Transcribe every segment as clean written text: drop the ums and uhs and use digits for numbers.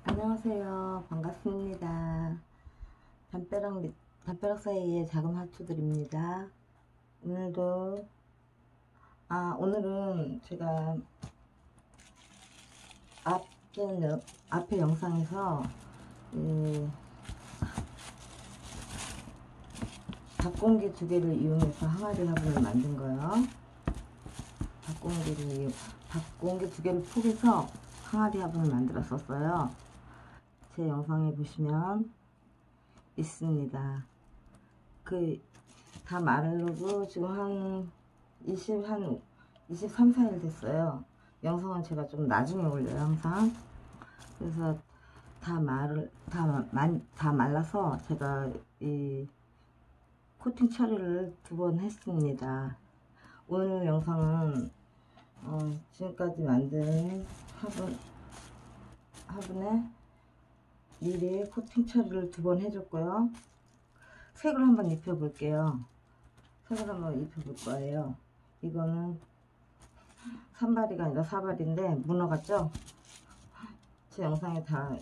안녕하세요. 반갑습니다. 담벼락 사이의 작은 화초들입니다. 오늘도, 오늘은 제가 앞에 영상에서 이 밥공기 두 개를 이용해서 항아리 화분을 만든 거예요. 밥공기 두 개를 포개서 항아리 화분을 만들었었어요. 제 영상에 보시면 있습니다. 다 마르고 지금 한 23, 4일 됐어요. 영상은 제가 좀 나중에 올려요, 항상. 그래서 다 말라서 제가 이 코팅 처리를 2번 했습니다. 오늘 영상은 지금까지 만든 화분에 미리 코팅 처리를 2번 해줬고요. 색을 한번 입혀볼게요. 색을 한번 입혀볼 거예요. 이거는 산발이가 아니라 사발인데 문어 같죠? 제 영상에 다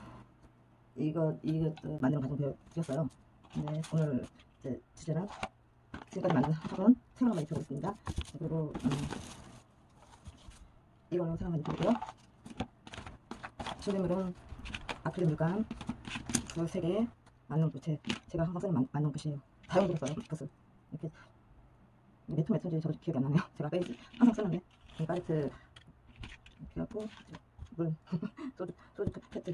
이것도 만드는 과정 보여드렸어요. 근데 오늘 이제 주제는 지금까지 만든 화분 색을 한번 입혀보겠습니다. 그리고 이걸로 색 한번 입혀볼게요. 준비물은 아크릴 물감 그 3개 만능 붓에 제가 항상 쓰는 만능 붓이에요. 다용도로 써요. 붓을 이렇게 몇 톤인지 저도 기억이 안 나네요. 제가 항상 쓰는데 팔레트 이렇게 하고 물 소주 페트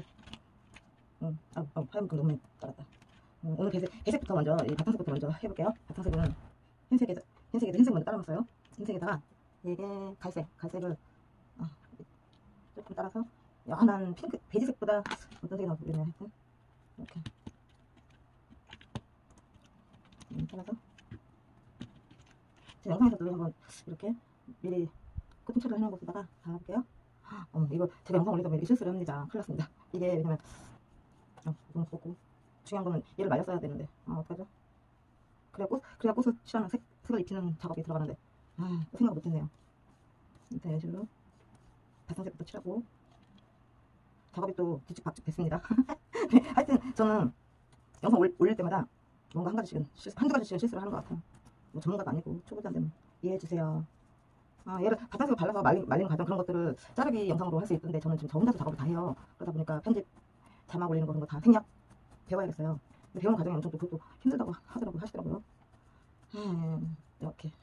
파이브 너무 작았다. 오늘 배색부터 먼저 바탕색부터 먼저 해볼게요. 바탕색은 흰색에도 흰색 먼저 따라놨어요. 흰색에다가 이게 갈색을 조금 따라서 연한 핑크 베이지색보다 어떤 색이 나올지 모르겠네요. 하여튼 이렇게 따라서 제 영상에서도 한번 이렇게 미리 코팅 처리를 해놓은 곳에다가 달아볼게요. 이거 제가 영상 올리다 보면 이렇게 실수를 합니다. 큰일 났습니다. 이게 왜냐면 너무 무겁고 중요한 거는 얘를 말렸어야 되는데 어떡하죠? 그래야 꽃을 칠하는 색을 입히는 작업이 들어가는데 생각 못했네요. 일단 이런 식으로 바탕색부터 칠하고 작업이 또 뒤죽박죽 됐습니다. 네, 하여튼 저는 영상 올릴 때마다 뭔가 한두 가지씩은 실수를 하는 것 같아요. 뭐 전문가도 아니고 초보자인데 뭐 이해해주세요. 얘를 바탕색을 발라서 말리는 과정 그런 것들을 자르기 영상으로 할 수 있던데 저는 지금 저 혼자서 작업을 다 해요. 그러다 보니까 편집 자막 올리는 거 그런 거 다 생략 배워야겠어요. 근데 배우는 과정이 엄청 또 그것도 힘들다고 하시더라고요. 이렇게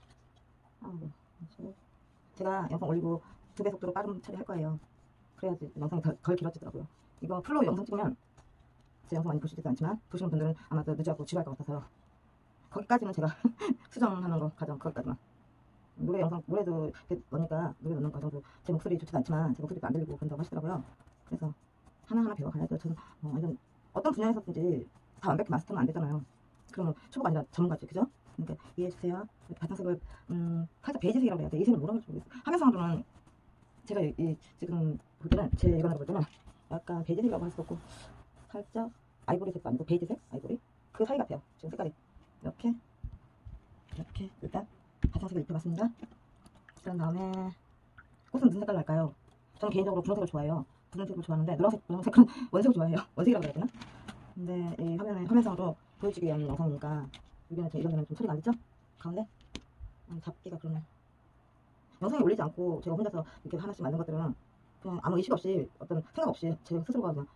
제가 영상 올리고 2배 속도로 빠른 처리할 거예요. 그래야지 영상이 덜 길어지더라고요. 이거 풀로 영상 찍으면 제 영상 많이 보시지도 않지만 보시는 분들은 아마 더 늦어하고 지루할 것 같아서 거기까지는 제가 수정하는 거 과정 거기까지만. 노래도 넣으니까 노래 넣는 과정도 제 목소리 좋지도 않지만 제 목소리도 안 들리고 그런다고 하시더라고요. 그래서 하나하나 배워가야죠. 저는 완전 어떤 분야에서든지 다 완벽히 마스터는 안 되잖아요. 그러면 초보가 아니라 전문가지, 그죠? 그러니까 이해해주세요. 바탕색을 살짝 베이지색이라고 해야 돼. 이 색은 뭐라고 할지 모르겠어. 화면상으로는 제가 지금 볼 때는 제 육안으로 볼 때는 약간 베이지색이라고 할 수도 없고 살짝 아이보리색도 아니고 베이지색? 아이보리? 그 사이 같아요. 지금 색깔이 이렇게 일단 바탕색을 입혀봤습니다. 그런 다음에 꽃은 무슨 색깔 날까요? 저는 개인적으로 분홍색을 좋아해요. 분홍색을 좋아하는데 노란색은 원색을 좋아해요. 원색이라고 해야 되나? 근데 이 화면상으로 보여주기 위한 영상이니까 이런 데는 좀 처리가 안 됐죠? 가운데 잡기가 그러네. 영상에 올리지 않고 제가 혼자서 이렇게 하나씩 만든 것들은 그냥 아무 의식 없이 어떤 생각 없이 제 스스로가 그냥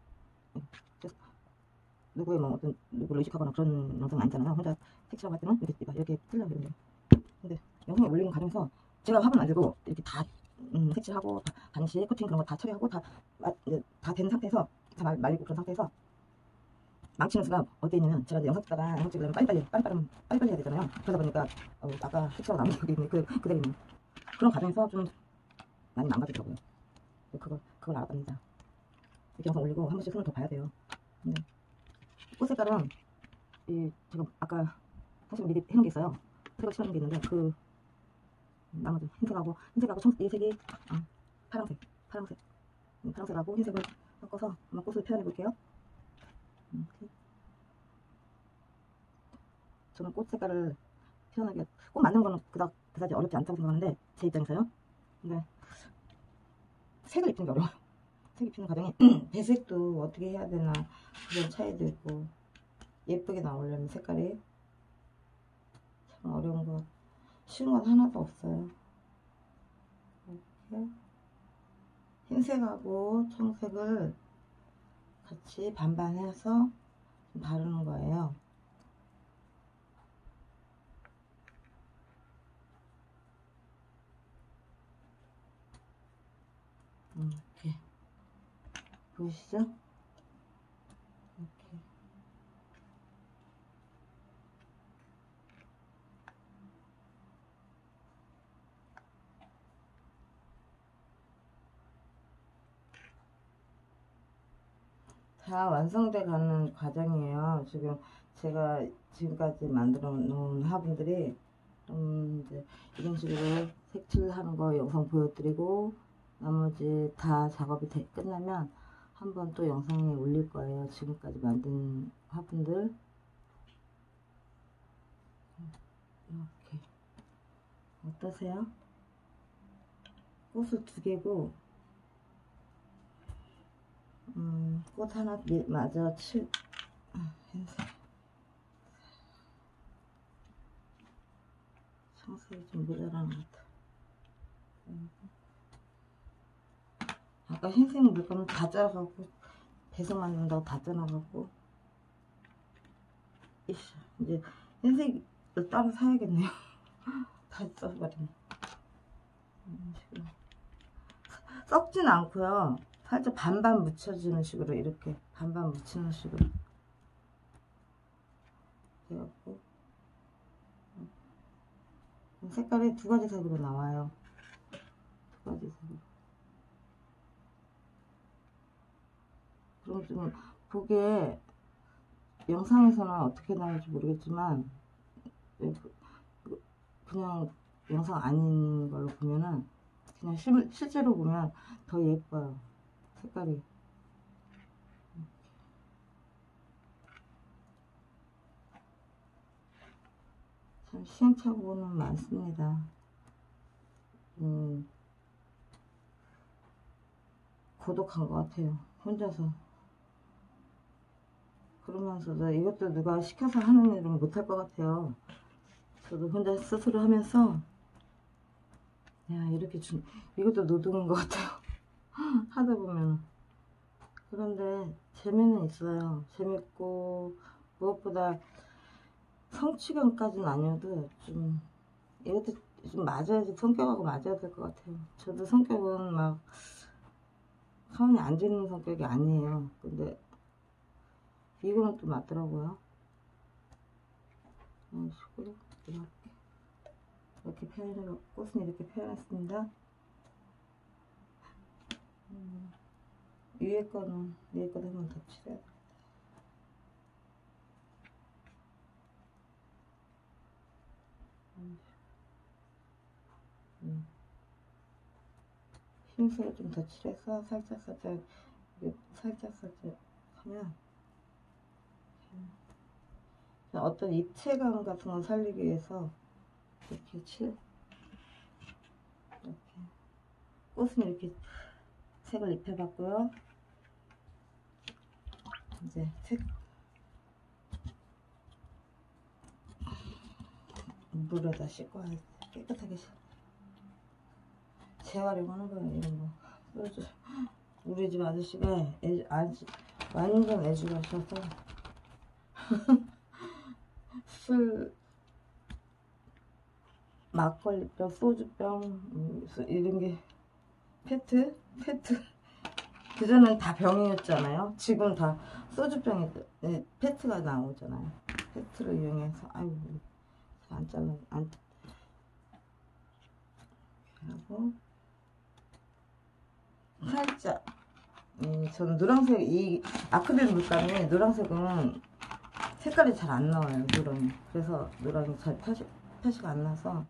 누구를 의식하거나 그런 영상은 아니잖아요. 혼자 색칠하고 할 때는 이렇게 틀려요. 근데 영상에 올리는 과정에서 제가 화분 만들고 이렇게 다 색칠하고 반시 코팅 그런 거 다 처리하고 다 된 상태에서 다 말리고 그런 상태에서 망치는 수가 어디에 있냐면 제가 영상 찍으려면 빨리빨리 해야 되잖아요. 그러다 보니까 아까 색칠하고 남은 여기 있는 그대로 있는 그런 과정에서 좀 많이 망가지더라고요. 그걸 알았답니다. 이렇게 영상 올리고 한 번씩 손을 더 봐야 돼요. 꽃 색깔은 제가 아까 사실 미리 해놓은 게 있어요. 색을 칠해놓은 게 있는데 나머지 흰색하고 이 색이 파란색하고 흰색을 섞어서 한번 꽃을 표현해 볼게요. 저는 꽃 색깔을 표현하기가 꽃 만드는 거는 그다지 어렵지 않다고 생각하는데 제 입장에서요. 근데 색을 입히는 게 어려워요. 색 입히는 과정이 배색도 어떻게 해야 되나 그런 차이도 있고 예쁘게 나오려면 색깔이 참 어려운 거 쉬운 건 하나도 없어요. 이렇게 흰색하고 청색을 같이 반반 해서 바르는 거예요. 이렇게 보이시죠? 이렇게 다 완성돼 가는 과정이에요. 지금 제가 지금까지 만들어 놓은 화분들이 이제 이런 식으로 색칠하는 거 영상 보여드리고 나머지 다 작업이 끝나면 한번 또 영상에 올릴 거예요. 지금까지 만든 화분들 이렇게 어떠세요? 꽃을 2개고 꽃 하나 마저 흰색 청색이 좀 모자라는 것 같아. 아까 흰색 물감을 다 잘라갖고 배색 만든다고 다 잘라갖고 이제 흰색을 따로 사야겠네요. 다 써버리네. 썩진 않고요. 살짝 반반 묻혀주는 식으로 이렇게 반반 묻히는 식으로 해갖고 색깔이 2가지 색으로 나와요. 2가지 색으로. 그럼 좀 보기에 영상에서는 어떻게 나올지 모르겠지만 그냥 영상 아닌 걸로 보면은 그냥 실제로 보면 더 예뻐요. 색깔이. 참 시행착오는 많습니다. 고독한 것 같아요. 혼자서. 그러면서도 이것도 누가 시켜서 하는 일은 못할 것 같아요. 저도 혼자 스스로 하면서 야 이렇게 이것도 노동인 것 같아요. 하다 보면. 그런데 재미는 있어요. 재밌고 무엇보다 성취감까지는 아니어도 좀 이것도 좀 맞아야지, 성격하고 맞아야 될 것 같아요. 저도 성격은 막 가만히 앉아있는 성격이 아니에요. 근데 이거는 또 맞더라고요. 이런 식으로 이렇게 표현해, 꽃은 이렇게 표현했습니다. 위에 거는 내일 거도 한번 더 칠해야 돼. 흰색을 좀 더 칠해서 살짝 하면 어떤 입체감 같은 걸 살리기 위해서 이렇게 이렇게 꽃은 이렇게 색을 입혀봤고요. 이제 물에다 씻고 깨끗하게 재활용하는 거예요. 이런 거. 우리 집 아저씨가 완전 애주가셔서 술, 막걸리병, 소주병 이런 게 페트 그전엔 다 병이었잖아요. 지금 다 소주병이 페트가 나오잖아요. 페트를 이용해서 아이고 안 잘라 하고 살짝 저는 노란색, 이 아크릴 물감이 노란색은 색깔이 잘 안 나와요. 노랑이. 그래서 노랑이 잘 표시가 안 나서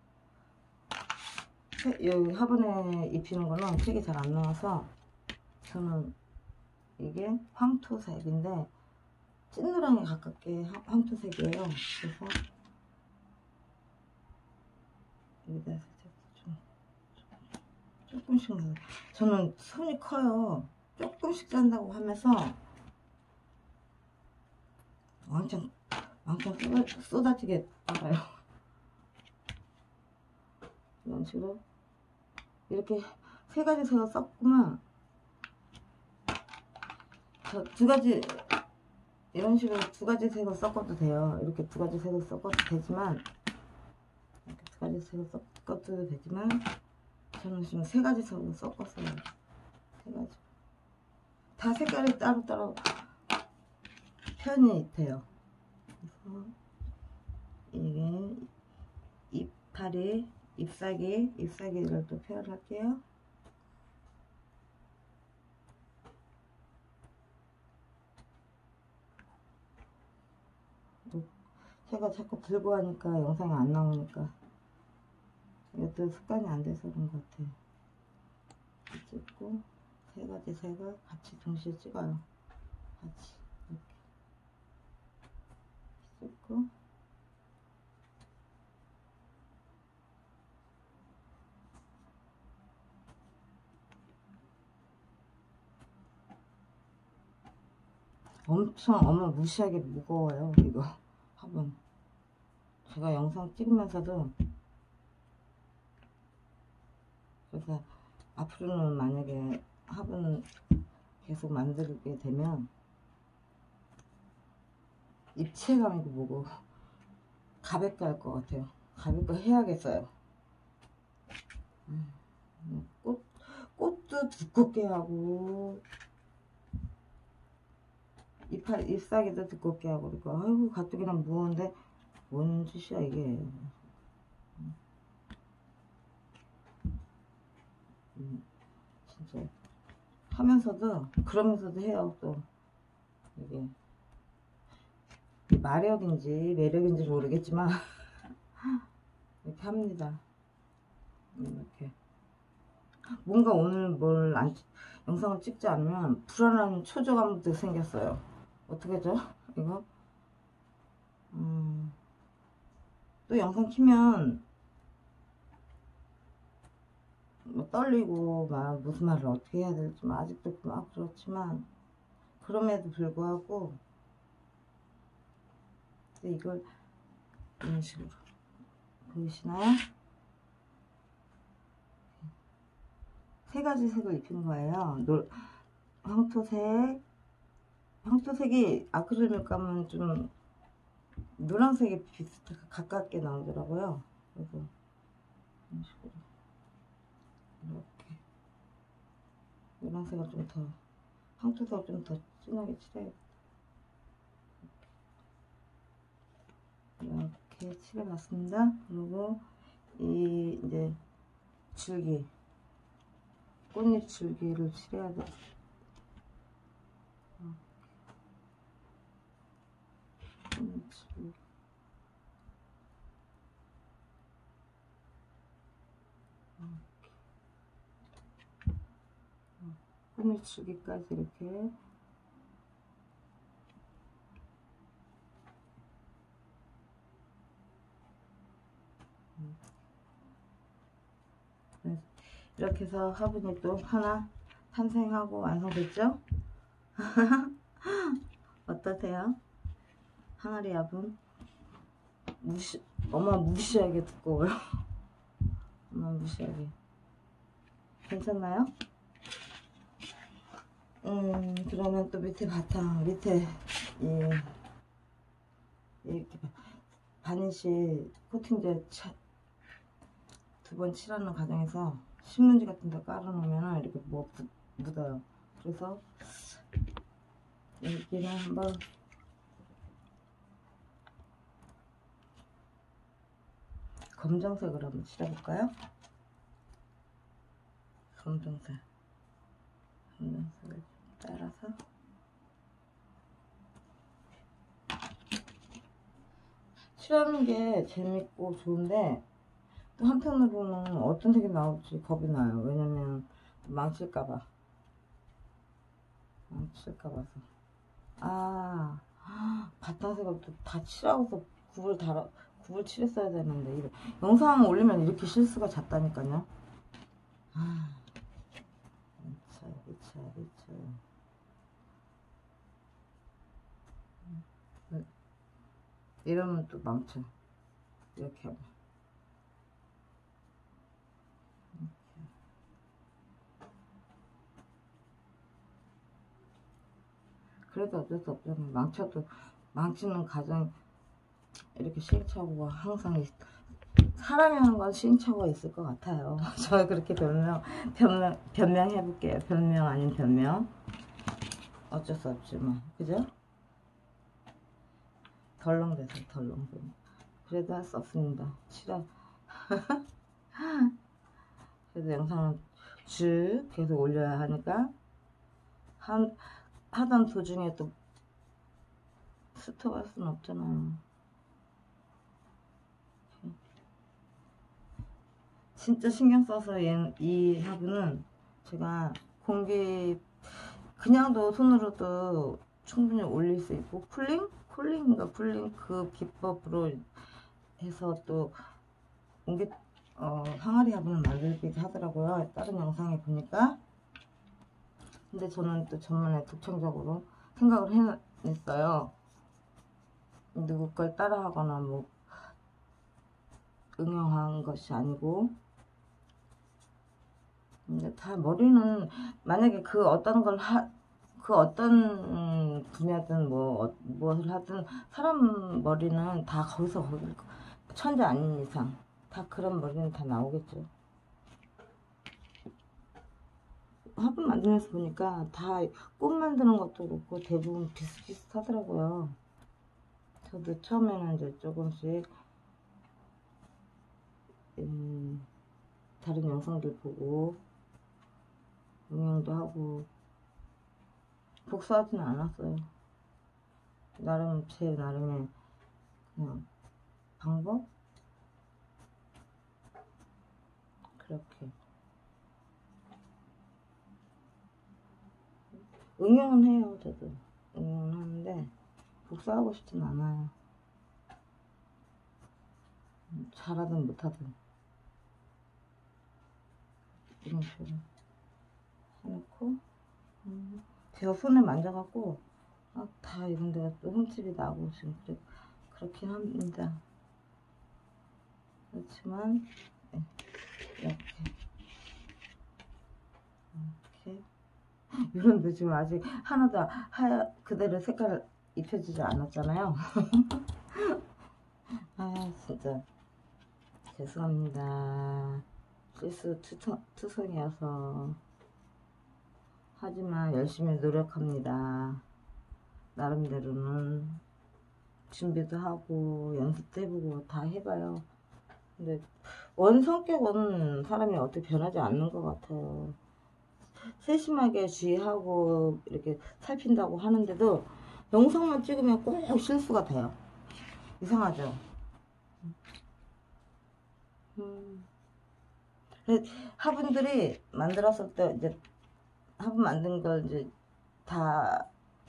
여기 화분에 입히는 거는 색이 잘 안 나와서 저는 이게 황토색인데 찐노랑에 가깝게 황토색이에요. 그래서 여기다 살짝 조금씩 저는 손이 커요. 조금씩 짠다고 하면서 왕창 쏟아지게 따라요. 이런 식으로 이렇게 세 가지 새우 섞으면 저 두 가지 이런 식으로 두 가지 새우 섞어도 돼요. 이렇게 두 가지 새우 섞어도 되지만 이렇게 두 가지 새우 섞어도 되지만 저는 지금 세 가지 새우 섞었어요. 세 가지 다 색깔이 따로따로 표현이 돼요. 그래서 이게 이파리, 잎사귀를 또 표현할게요. 제가 자꾸 들고 하니까 영상이 안 나오니까 이것도 습관이 안 돼서 그런 것 같아요. 찍고 세 가지 색을 같이 동시에 찍어요. 같이 이렇게 찍고 엄청 어마무시하게 무거워요. 이거 화분 제가 영상 찍으면서도 그래서 앞으로는 만약에 화분 계속 만들게 되면 입체감이고 뭐고 가볍게 할 것 같아요. 가볍게 해야겠어요. 꽃도 두껍게 하고 잎사귀도 두껍게 하고 그러니까 아이고 가뜩이나 무거운데 뭔 짓이야 이게. 진짜 하면서도 그러면서도 해요. 또 이게 마력인지 매력인지 모르겠지만 이렇게 합니다. 이렇게 뭔가 오늘 영상을 찍지 않으면 불안한 초조감도 생겼어요. 어떡하죠? 이거 또 영상 키면 뭐 떨리고 막 무슨 말을 어떻게 해야 될지 아직도 막 그렇지만 그럼에도 불구하고 이걸 이런 식으로 보이시나요? 세 가지 색을 입힌 거예요. 황토색이 아크릴 물감은 좀 노란색이 비슷하게 가깝게 나오더라고요. 그래서 이런 식으로 이렇게 노란색을 좀 더 황토색을 좀 더 진하게 칠해야겠다. 이렇게 칠해봤습니다. 그리고 이 이제 줄기 꽃잎 줄기를 칠해야 돼. 꽃잎 줄기. 꽃잎 줄기까지 이렇게 이렇게 해서 화분이 또 하나 탄생하고 완성됐죠? 어떠세요? 항아리 화분 어마무시하게 두꺼워요. 어마무시하게 괜찮나요? 그러면 또 밑에 바탕 밑에 이렇게 바니쉬 코팅제 두 번 칠하는 과정에서 신문지 같은 데 깔아놓으면 이렇게 묻어요. 그래서 여기는 한번 검정색으로 한번 칠해볼까요? 검정색을 따라서 칠하는 게 재밌고 좋은데 또 한편으로는 어떤 색이 나올지 겁이 나요. 왜냐면 망칠까봐서. 바탕색을 또 다 칠하고서 굽을 칠했어야 되는데 영상 올리면 이렇게 실수가 잦다니까요. 미쳐요. 이러면 또 망쳐. 이렇게 하면. 그래도 어쩔 수 없잖아. 망쳐도 망치는 과정 이렇게 시행착오가 항상 사람이 하는 건 시행착오가 있을 것 같아요. 저 그렇게 변명해볼게요. 변명 아닌 변명. 어쩔 수 없지 뭐. 그죠? 덜렁대서 덜렁대. 그래도 할 수 없습니다. 싫어. 그래서 영상은 쭉 계속 올려야 하니까 하던 도중에 또 스톱할 수는 없잖아요. 진짜 신경 써서 이 화분은 제가 그냥도 손으로도 충분히 올릴 수 있고 쿨링인가 쿨링 그 기법으로 해서 또 항아리 화분을 만들기도 하더라고요. 다른 영상에 보니까. 근데 저는 또 저만의 독창적으로 생각을 해냈어요. 누구 걸 따라하거나 뭐 응용한 것이 아니고. 근데 다 머리는 만약에 그 어떤 분야든 무엇을 하든 사람 머리는 다 거기서 천재 아닌 이상 다 그런 머리는 다 나오겠죠. 화분 만들면서 보니까 다 꽃 만드는 것도 그렇고 대부분 비슷비슷하더라고요. 저도 처음에는 이제 조금씩 다른 영상들 보고 응용도 하고 복사하지는 않았어요. 제 나름의 그냥 방법? 그렇게 응용은 해요. 저도 응용은 하는데 복사하고 싶진 않아요. 잘하든 못하든 이런 식으로 해놓고 제가 손을 만져갖고 다 이런 데가 또 흠집이 나고 지금 그렇긴 합니다. 그렇지만 이렇게 이런데 지금 아직 하나도 그대로 색깔을 입혀지지 않았잖아요. 아 진짜 죄송합니다. 실수투성이어서. 하지만 열심히 노력합니다. 나름대로는 준비도 하고 연습도 해보고 다 해봐요. 근데 성격은 사람이 어떻게 변하지 않는 것 같아요. 세심하게 주의하고 이렇게 살핀다고 하는데도 영상만 찍으면 꼭 실수가 돼요. 이상하죠? 화분들이 만들었을 때 이제 화분 만든 걸 이제 다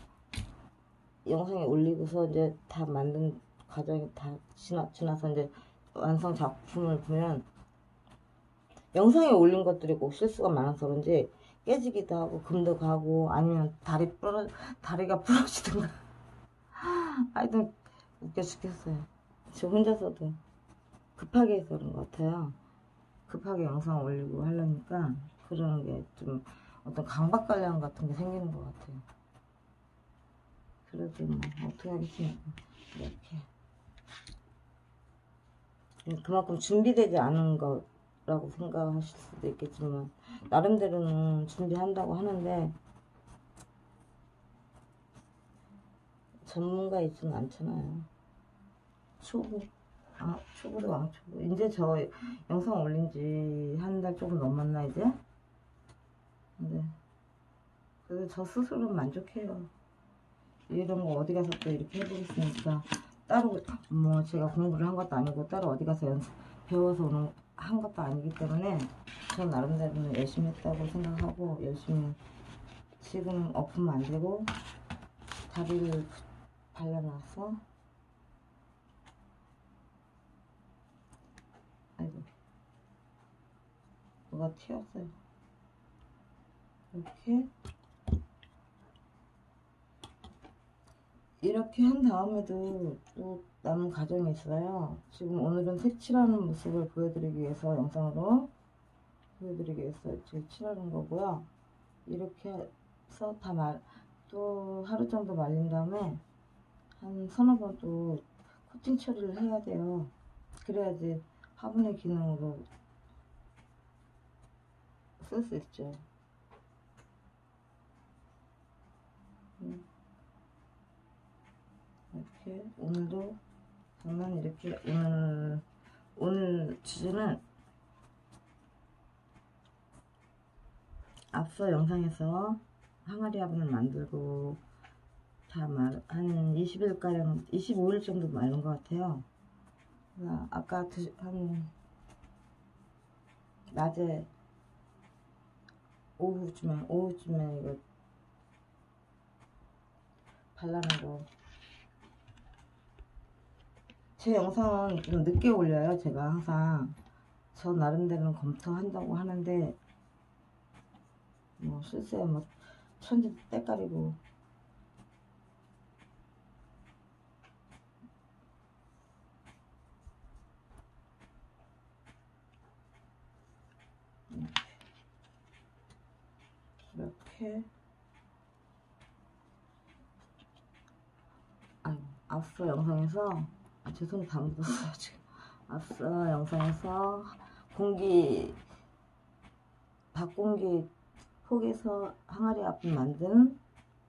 영상에 올리고서 이제 다 만든 과정이 다 지나서 이제 완성 작품을 보면 영상에 올린 것들이 꼭 실수가 많아서 그런지 깨지기도 하고 금도 가고 아니면 다리가 부러지든가 하여튼 웃겨 죽겠어요. 저 혼자서도 급하게 해서 그런 것 같아요. 급하게 영상 올리고 하려니까 그런 게 좀 어떤 강박관념 같은 게 생기는 것 같아요. 그래도 뭐 어떻게 하겠습니까. 이렇게 그만큼 준비되지 않은 거라고 생각하실 수도 있겠지만 나름대로는 준비한다고 하는데 전문가이지는 않잖아요. 초보도 왕초보. 이제 저 영상 올린 지 한 달 조금 넘었나 이제? 근데 그래도 저 스스로는 만족해요. 이런 거 어디 가서 또 이렇게 해보겠으니까 따로 뭐 제가 공부를 한 것도 아니고 따로 어디 가서 배워서 한 것도 아니기 때문에 전 나름대로는 열심히 했다고 생각하고 열심히 지금 어품 만들고 다리를 발라놨어. 아이고 뭐가 튀었어요. 이렇게 이렇게 한 다음에도 또 남은 과정이 있어요. 지금 오늘은 색칠하는 모습을 보여드리기 위해서 영상으로 보여드리기 위해서 지금 칠하는 거고요. 이렇게 해서 또 하루 정도 말린 다음에 한 서너 번 또 코팅 처리를 해야 돼요. 그래야지 화분의 기능으로 쓸 수 있죠. 이렇게 오늘도 저는 이렇게 오늘 주제는 앞서 영상에서 항아리 화분을 만들고 한 20일가량 25일 정도 말린 것 같아요. 아까 한 낮에 오후쯤에 이거 발라놓은 제 영상은 좀 늦게 올려요. 제가 항상 저 나름대로는 검토한다고 하는데 뭐 실세 뭐 천지 때깔이고 이렇게 앞서 영상에서 제 손이 다 묻었어요 지금. 앞서 영상에서 박공기 폭에서 항아리 화분 만든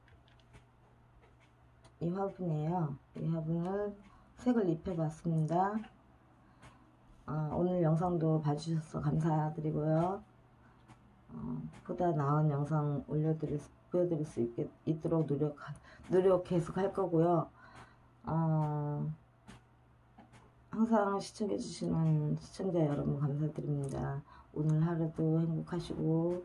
이 화분이에요. 이 화분을 색을 입혀봤습니다. 오늘 영상도 봐주셔서 감사드리고요. 보다 나은 영상 보여드릴 수 있도록 노력 계속 할 거고요. 항상 시청해주시는 시청자 여러분 감사드립니다. 오늘 하루도 행복하시고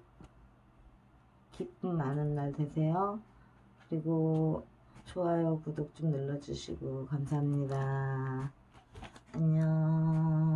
기쁨 많은 날 되세요. 그리고 좋아요, 구독 좀 눌러주시고 감사합니다. 안녕.